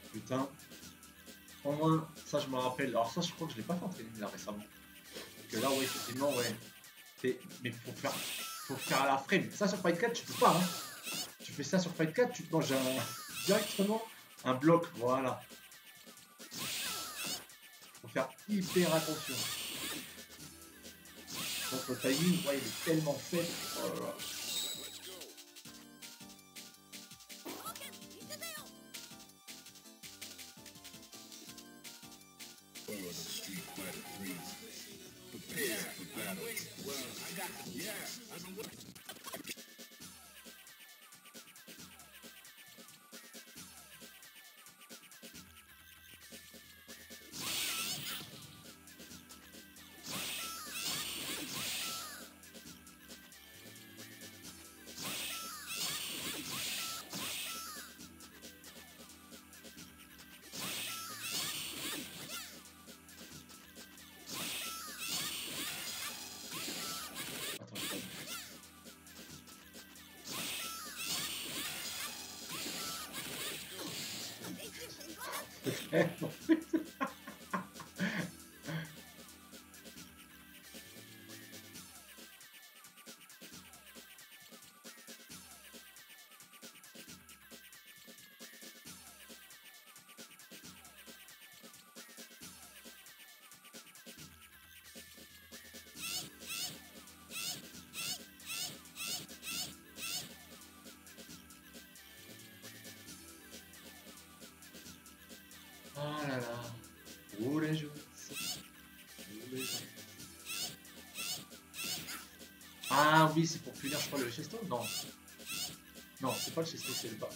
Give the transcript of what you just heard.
Putain. Au moins, ça je me rappelle. Alors ça, je crois que je l'ai pas fait en training là récemment. Donc là, ouais, effectivement, ouais. Mais faut faire à la frame. Ça sur Fight 4, tu peux pas. Hein. Tu fais ça sur Fight 4, tu te manges directement un bloc. Voilà. Faut faire hyper attention. Donc le timing, ouais, il est tellement fait. Oh là là. Attends, oh là là. Où les jeux. Où les jeux. Ah oui, c'est pour punir, je crois, le chesto. Non. Non, c'est pas le chesto, c'est le bas.